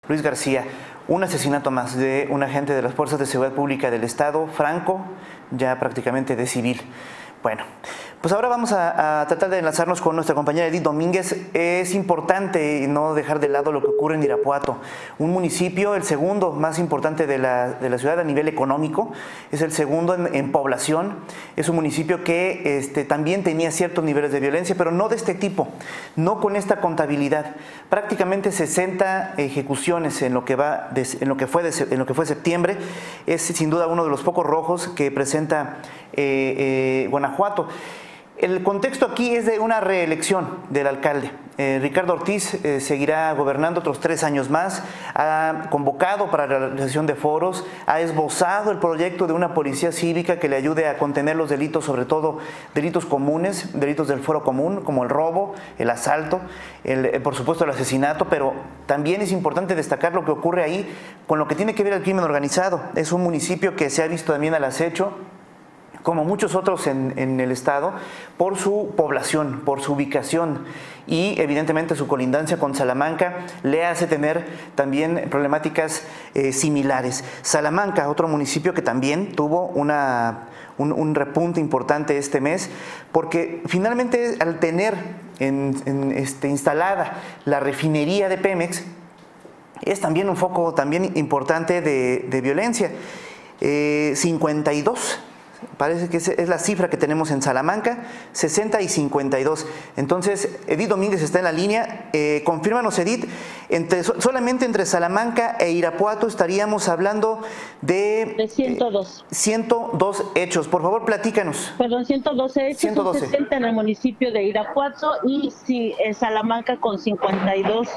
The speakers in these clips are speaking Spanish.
Luis García, un asesinato más de un agente de las Fuerzas de Seguridad Pública del Estado, franco, ya prácticamente de civil. Bueno, pues ahora vamos a tratar de enlazarnos con nuestra compañera Edith Domínguez. Es importante no dejar de lado lo que ocurre en Irapuato, un municipio, el segundo más importante de la ciudad a nivel económico, es el segundo en población, es un municipio que también tenía ciertos niveles de violencia, pero no de este tipo, no con esta contabilidad. Prácticamente 60 ejecuciones en lo que fue septiembre, es sin duda uno de los focos rojos que presenta Guanajuato. El contexto aquí es de una reelección del alcalde. Ricardo Ortiz seguirá gobernando otros 3 años más, ha convocado para la realización de foros, ha esbozado el proyecto de una policía cívica que le ayude a contener los delitos, sobre todo delitos comunes, delitos del fuero común, como el robo, el asalto, por supuesto el asesinato, pero también es importante destacar lo que ocurre ahí con lo que tiene que ver el crimen organizado. Es un municipio que se ha visto también al acecho, como muchos otros en el estado, por su población, por su ubicación y evidentemente su colindancia con Salamanca le hace tener también problemáticas similares. Salamanca, otro municipio que también tuvo un repunte importante este mes, porque finalmente al tener instalada la refinería de Pemex, es también un foco también importante de violencia. 52. Parece que es la cifra que tenemos en Salamanca, 60 y 52. Entonces, Edith Domínguez está en la línea. Confírmanos, Edith, solamente entre Salamanca e Irapuato estaríamos hablando de 102. 102 hechos. Por favor, platícanos. Perdón, 112 hechos, 112. 60 en el municipio de Irapuato y sí, Salamanca con 52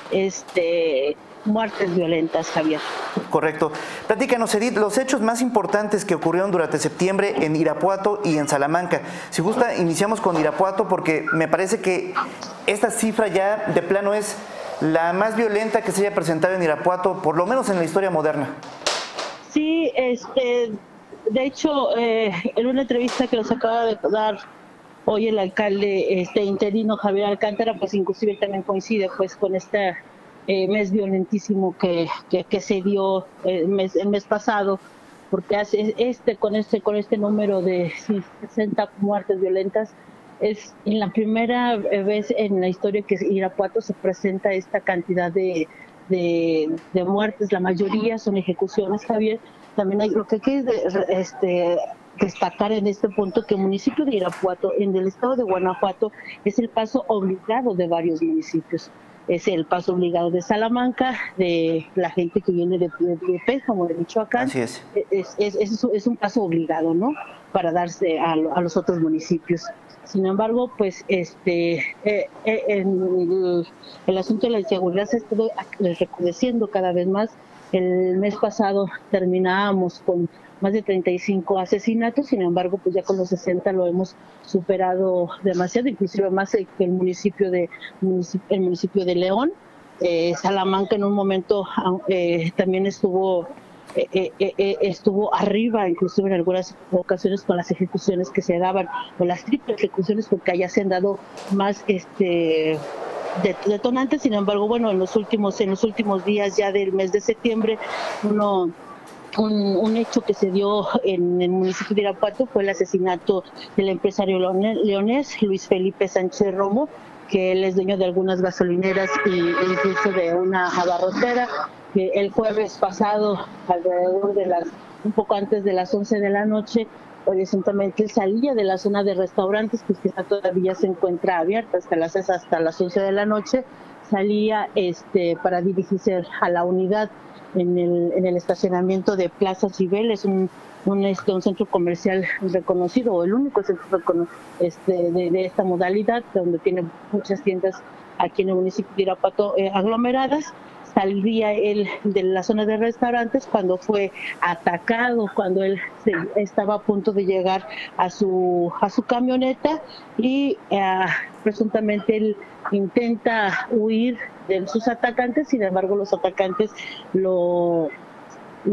muertes violentas, Javier. Correcto. Platícanos, Edith, los hechos más importantes que ocurrieron durante septiembre en Irapuato y en Salamanca. Si gusta, iniciamos con Irapuato porque me parece que esta cifra ya de plano es la más violenta que se haya presentado en Irapuato, por lo menos en la historia moderna. Sí, de hecho, en una entrevista que nos acaba de dar hoy el alcalde interino Javier Alcántara, pues inclusive también coincide pues con este mes violentísimo que se dio el mes pasado, porque con este número de 60 muertes violentas es en la primera vez en la historia que Irapuato se presenta esta cantidad de muertes. La mayoría son ejecuciones, Javier. También hay lo que hay que destacar en este punto, que el municipio de Irapuato en el estado de Guanajuato es el paso obligado de varios municipios. Es el paso obligado de Salamanca, de la gente que viene de Pénjamo, de Michoacán. Así es. Es un paso obligado, ¿no?, para darse a los otros municipios. Sin embargo, pues el asunto de la inseguridad se está recrudeciendo cada vez más. El mes pasado terminábamos con más de 35 asesinatos, sin embargo, pues ya con los 60 lo hemos superado demasiado, inclusive más que el municipio de León. Salamanca en un momento también estuvo arriba, inclusive en algunas ocasiones con las ejecuciones que se daban, o las triples ejecuciones, porque allá se han dado más detonantes. Sin embargo, bueno, en los últimos días ya del mes de septiembre, un hecho que se dio en el municipio de Irapuato fue el asesinato del empresario leonés Luis Felipe Sánchez Romo, que él es dueño de algunas gasolineras e incluso de una abarrotera, que el jueves pasado, alrededor de un poco antes de las 11 de la noche, horizontalmente él salía de la zona de restaurantes, pues que todavía se encuentra abierta hasta las 11 de la noche, salía para dirigirse a la unidad en el estacionamiento de Plaza Cibeles, un centro comercial reconocido, o el único centro de esta modalidad, donde tiene muchas tiendas aquí en el municipio de Irapuato aglomeradas. Salía él de la zona de restaurantes cuando fue atacado, cuando él estaba a punto de llegar a su camioneta y presuntamente él intenta huir de sus atacantes. Sin embargo, los atacantes lo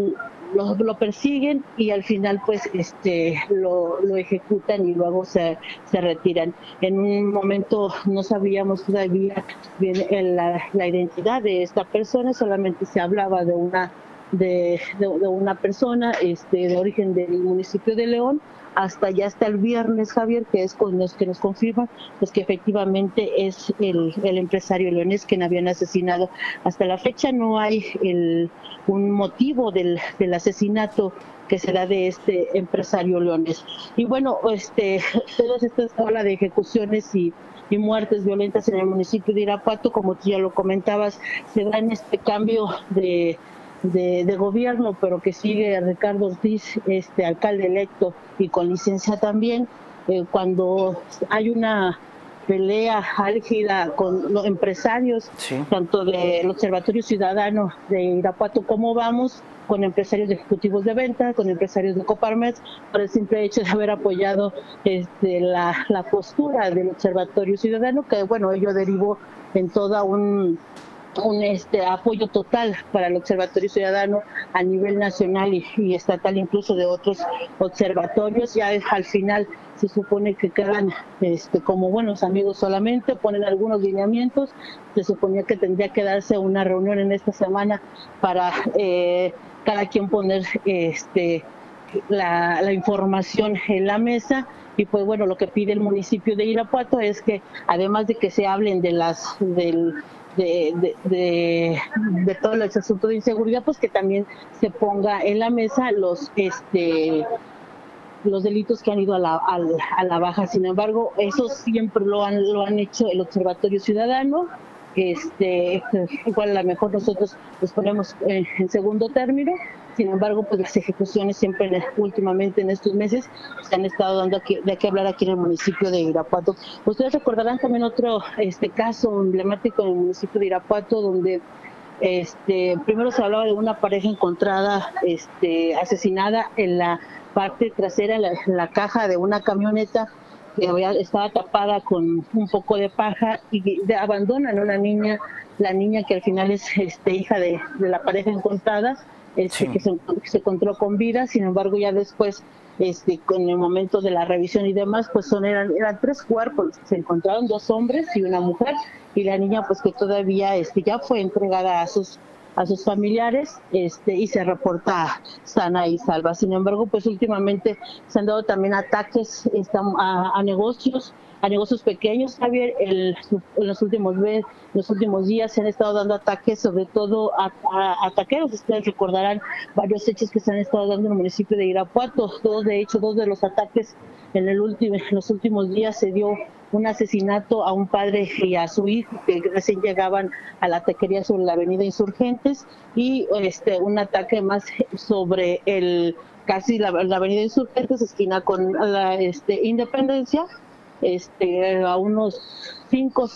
lo persiguen y al final pues lo ejecutan y luego se retiran. En un momento no sabíamos todavía bien la identidad de esta persona, solamente se hablaba de una persona de origen del municipio de León. Hasta el viernes, Javier, que es con los que nos confirman pues que efectivamente es el empresario leonés quien habían asesinado. Hasta la fecha no hay un motivo del asesinato que se da de este empresario leonés. Y bueno, todas estas olas de ejecuciones y muertes violentas en el municipio de Irapuato, como tú ya lo comentabas, se da en este cambio de gobierno, pero que sigue Ricardo Ortiz, alcalde electo y con licencia también. Cuando hay una pelea álgida con los empresarios, sí, tanto del Observatorio Ciudadano de Irapuato como Vamos, con empresarios ejecutivos de venta, con empresarios de Coparmex, por el simple hecho de haber apoyado la postura del Observatorio Ciudadano, que bueno, ello derivó en toda un apoyo total para el Observatorio Ciudadano a nivel nacional y estatal, incluso de otros observatorios. Ya al final se supone que quedan como buenos amigos solamente, ponen algunos lineamientos. Se suponía que tendría que darse una reunión en esta semana para cada quien poner la información en la mesa. Y pues bueno, lo que pide el municipio de Irapuato es que además de que se hablen de todo el asunto de inseguridad, pues que también se ponga en la mesa los delitos que han ido a la baja. Sin embargo, eso siempre lo han hecho el Observatorio Ciudadano. Igual a lo mejor nosotros los ponemos en segundo término. Sin embargo, pues las ejecuciones siempre últimamente en estos meses se han estado dando de qué hablar aquí en el municipio de Irapuato. Ustedes recordarán también otro caso emblemático en el municipio de Irapuato, donde primero se hablaba de una pareja encontrada asesinada en la parte trasera, en la caja de una camioneta que estaba tapada con un poco de paja, y abandonan a una niña, la niña que al final es hija de la pareja encontrada. Sí, que se encontró con vida. Sin embargo, ya después, con el momento de la revisión y demás, pues eran 3 cuerpos. Se encontraron 2 hombres y una mujer, y la niña pues que todavía ya fue entregada a sus familiares y se reporta sana y salva. Sin embargo, pues últimamente se han dado también ataques a negocios pequeños, Javier. En los últimos días se han estado dando ataques, sobre todo a taqueros. Ustedes recordarán varios hechos que se han estado dando en el municipio de Irapuato. Dos de los ataques en los últimos días se dio un asesinato a un padre y a su hijo que recién llegaban a la taquería sobre la avenida Insurgentes, y un ataque más sobre casi la avenida Insurgentes, esquina con la Independencia, a unos 5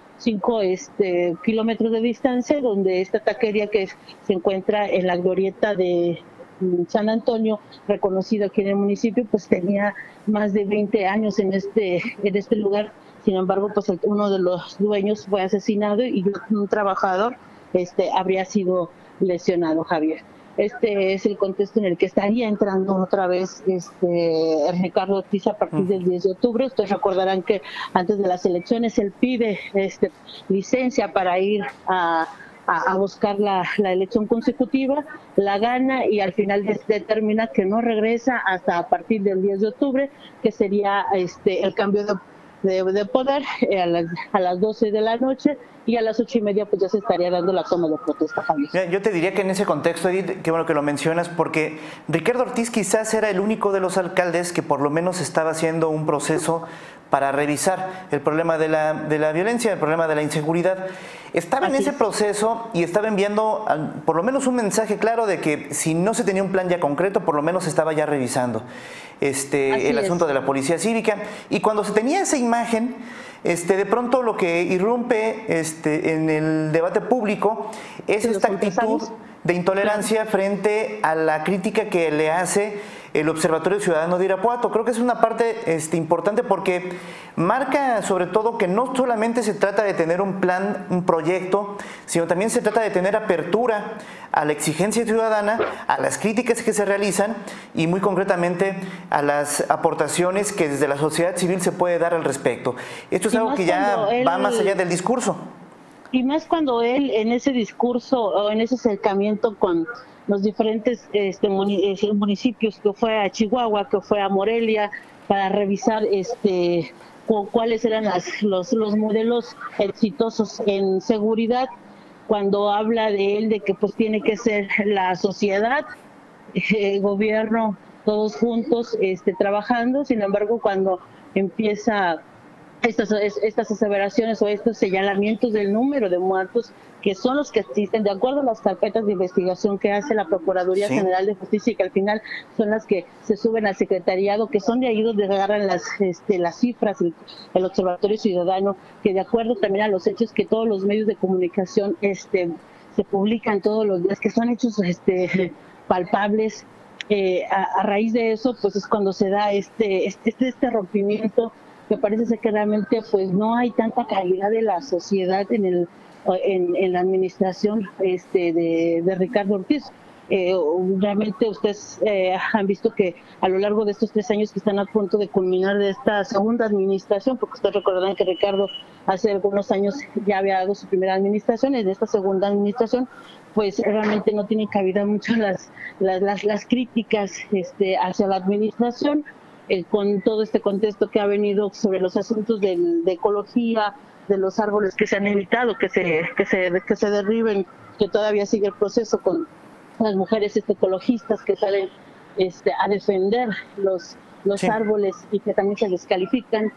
kilómetros de distancia, donde esta taquería que se encuentra en la glorieta de San Antonio, reconocido aquí en el municipio, pues tenía más de 20 años en este lugar. Sin embargo, pues uno de los dueños fue asesinado y un trabajador habría sido lesionado, Javier. Este es el contexto en el que estaría entrando otra vez Ricardo Ortiz a partir del 10 de octubre. Ustedes recordarán que antes de las elecciones él pide licencia para ir a buscar la elección consecutiva, la gana y al final determina que no regresa hasta a partir del 10 de octubre, que sería el cambio de poder a las 12 de la noche, y a las 8:30 pues ya se estaría dando la toma de protesta, Javier. Yo te diría que en ese contexto, Edith, qué bueno que lo mencionas, porque Ricardo Ortiz quizás era el único de los alcaldes que por lo menos estaba haciendo un proceso para revisar el problema de la violencia, el problema de la inseguridad. Estaba en ese proceso y estaba enviando por lo menos un mensaje claro de que si no se tenía un plan ya concreto, por lo menos estaba ya revisando el asunto de la policía cívica. Y cuando se tenía esa imagen, de pronto lo que irrumpe en el debate público es esta actitud de intolerancia frente a la crítica que le hace el Observatorio Ciudadano de Irapuato. Creo que es una parte importante porque marca sobre todo que no solamente se trata de tener un plan, un proyecto, sino también se trata de tener apertura a la exigencia ciudadana, a las críticas que se realizan y muy concretamente a las aportaciones que desde la sociedad civil se puede dar al respecto. Esto es algo que ya va más allá del discurso. Y más cuando él en ese discurso o en ese acercamiento con los diferentes municipios, que fue a Chihuahua, que fue a Morelia, para revisar cuáles eran los modelos exitosos en seguridad, cuando habla de él de que pues tiene que ser la sociedad, gobierno, todos juntos trabajando. Sin embargo, cuando empieza estas aseveraciones o estos señalamientos del número de muertos, que son los que existen de acuerdo a las carpetas de investigación que hace la Procuraduría General de Justicia, y que al final son las que se suben al secretariado, que son de ahí donde agarran las cifras, el Observatorio Ciudadano, que de acuerdo también a los hechos que todos los medios de comunicación se publican todos los días, que son hechos palpables. A raíz de eso, pues es cuando se da este rompimiento, que parece ser que realmente pues no hay tanta calidad de la sociedad en la administración de Ricardo Ortiz. Realmente ustedes han visto que a lo largo de estos 3 años que están a punto de culminar de esta segunda administración, porque ustedes recordarán que Ricardo hace algunos años ya había dado su primera administración, en esta segunda administración pues realmente no tiene cabida mucho las críticas hacia la administración, con todo este contexto que ha venido sobre los asuntos de ecología, de los árboles que se han evitado que se derriben, que todavía sigue el proceso con las mujeres ecologistas que salen a defender los árboles y que también se descalifican,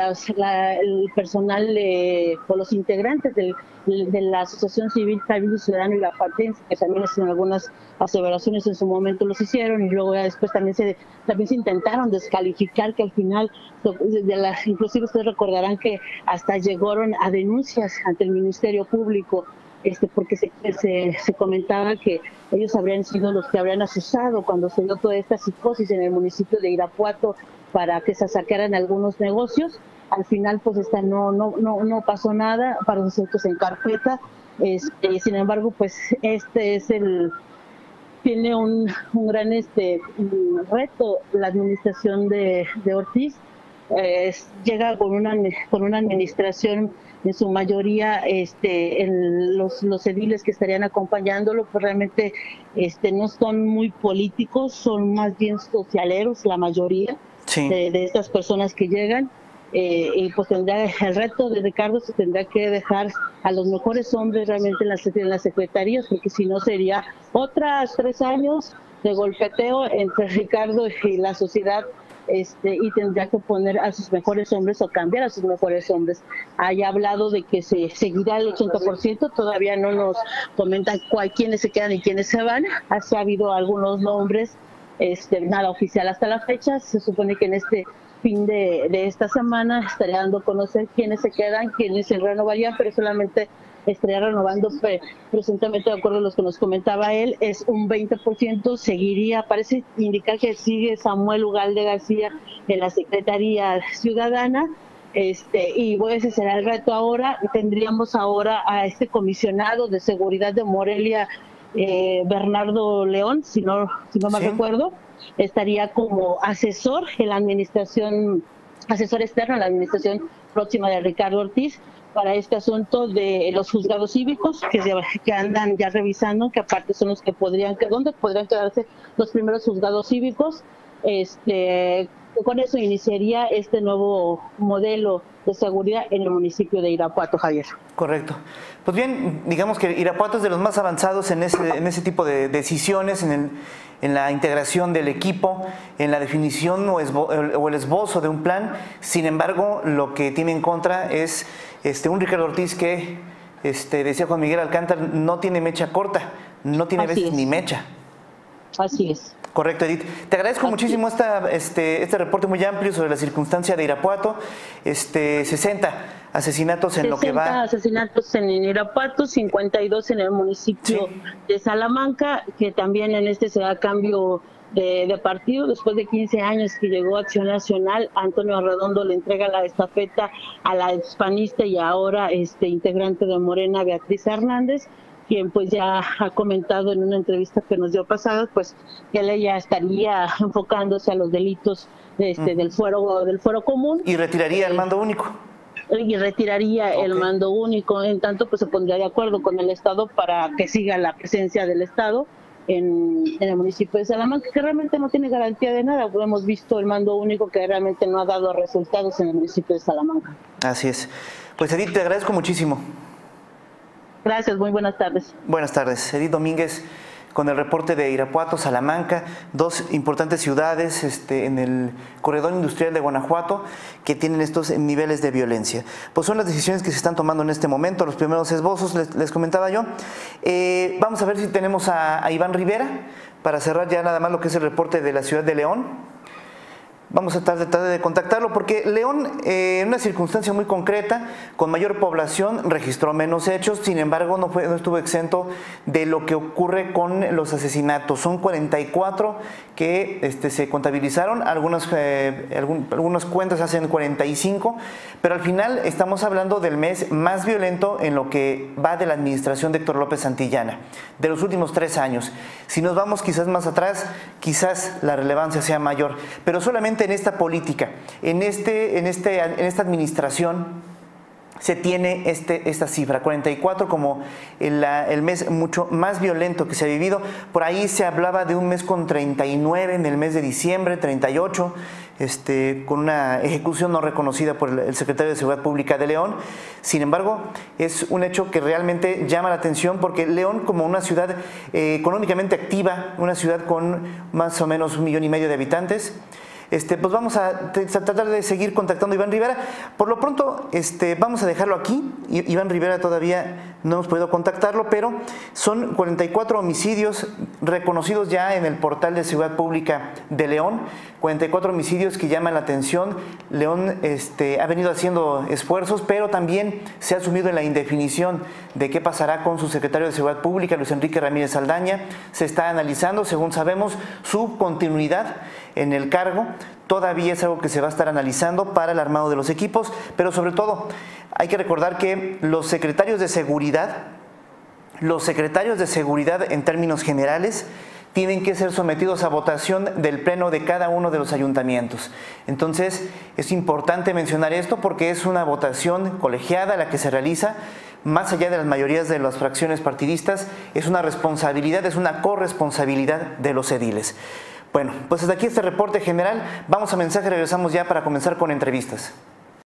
el personal o los integrantes de la Asociación Civil Cabildo Ciudadano y la Patense, que también hacen algunas aseveraciones en su momento los hicieron, y luego ya después también se intentaron descalificar, que al final inclusive ustedes recordarán que hasta llegaron a denuncias ante el Ministerio Público, porque se comentaba que ellos habrían sido los que habrían asusado cuando se dio toda esta psicosis en el municipio de Irapuato para que se saquearan algunos negocios. Al final pues no pasó nada, para nosotros en carpeta. Sin embargo, pues tiene un gran reto la administración de Ortiz. Llega con una administración en su mayoría los ediles que estarían acompañándolo pues realmente no son muy políticos, son más bien socialeros la mayoría de estas personas que llegan, y pues el reto de Ricardo se tendrá que dejar a los mejores hombres realmente en las secretarías, porque si no sería otras 3 años de golpeteo entre Ricardo y la sociedad, y tendría que poner a sus mejores hombres o cambiar a sus mejores hombres. Haya hablado de que se seguirá el 80%, todavía no nos comentan quiénes se quedan y quiénes se van. Ha habido algunos nombres, nada oficial hasta la fecha. Se supone que en este fin de esta semana estaría dando a conocer quiénes se quedan, quiénes se renovarían, pero solamente estaría renovando presuntamente, de acuerdo a los que nos comentaba él, es un 20%, seguiría, parece indicar que sigue Samuel Ugalde García en la Secretaría Ciudadana, y bueno, ese será el reto ahora. Tendríamos ahora a este comisionado de seguridad de Morelia, Bernardo León, si no mal recuerdo, estaría como asesor en la administración, asesor externo en la administración próxima de Ricardo Ortiz, para este asunto de los juzgados cívicos que andan ya revisando, que aparte son los que ¿dónde podrían quedarse los primeros juzgados cívicos? Con eso iniciaría este nuevo modelo de seguridad en el municipio de Irapuato, Javier. Correcto. Pues bien, digamos que Irapuato es de los más avanzados en ese tipo de decisiones, en la integración del equipo, en la definición o el esbozo de un plan. Sin embargo, lo que tiene en contra es un Ricardo Ortiz que, decía Juan Miguel Alcántara, no tiene mecha corta, no tiene veces ni mecha. Así es. Correcto, Edith. Te agradezco muchísimo este reporte muy amplio sobre la circunstancia de Irapuato. 60 asesinatos en lo que va. 60 asesinatos en Irapuato, 52 en el municipio de Salamanca, que también en se da cambio de partido. Después de 15 años que llegó a Acción Nacional, Antonio Arredondo le entrega la estafeta a la expanista y ahora integrante de Morena, Beatriz Hernández, quien pues ya ha comentado en una entrevista que nos dio pasada, pues que ella estaría enfocándose a los delitos del fuero común. Y retiraría el mando único. Y retiraría el mando único. En tanto, pues se pondría de acuerdo con el Estado para que siga la presencia del Estado en el municipio de Salamanca, que realmente no tiene garantía de nada. Hemos visto el mando único que realmente no ha dado resultados en el municipio de Salamanca. Así es. Pues Edith, te agradezco muchísimo. Gracias, muy buenas tardes. Buenas tardes. Edith Domínguez con el reporte de Irapuato, Salamanca, dos importantes ciudades en el corredor industrial de Guanajuato que tienen estos niveles de violencia. Pues son las decisiones que se están tomando en este momento, los primeros esbozos, les comentaba yo. Vamos a ver si tenemos a Iván Rivera para cerrar ya nada más lo que es el reporte de la ciudad de León. Vamos a tratar de contactarlo porque León, en una circunstancia muy concreta, con mayor población, registró menos hechos, sin embargo no estuvo exento de lo que ocurre con los asesinatos. Son 44 que se contabilizaron, algunas cuentas hacen 45, pero al final estamos hablando del mes más violento en lo que va de la administración de Héctor López Santillana, de los últimos 3 años. Si nos vamos quizás más atrás, quizás la relevancia sea mayor, pero solamente en esta política, en esta administración se tiene esta cifra, 44 como el mes mucho más violento que se ha vivido. Por ahí se hablaba de un mes con 39 en el mes de diciembre, 38, con una ejecución no reconocida por el secretario de Seguridad Pública de León. Sin embargo, es un hecho que realmente llama la atención porque León, como una ciudad económicamente activa, una ciudad con más o menos 1,5 millones de habitantes, pues vamos a tratar de seguir contactando a Iván Rivera. Por lo pronto, vamos a dejarlo aquí. Iván Rivera todavía no hemos podido contactarlo, pero son 44 homicidios reconocidos ya en el portal de Seguridad Pública de León. 44 homicidios que llaman la atención. León ha venido haciendo esfuerzos, pero también se ha sumido en la indefinición de qué pasará con su secretario de Seguridad Pública, Luis Enrique Ramírez Saldaña. Se está analizando, según sabemos, su continuidad en el cargo. Todavía es algo que se va a estar analizando para el armado de los equipos, pero sobre todo hay que recordar que los secretarios de seguridad en términos generales tienen que ser sometidos a votación del pleno de cada uno de los ayuntamientos. Entonces es importante mencionar esto porque es una votación colegiada la que se realiza, más allá de las mayorías de las fracciones partidistas, es una responsabilidad, es una corresponsabilidad de los ediles. Bueno, pues hasta aquí este reporte general. Vamos a mensaje, regresamos ya para comenzar con entrevistas.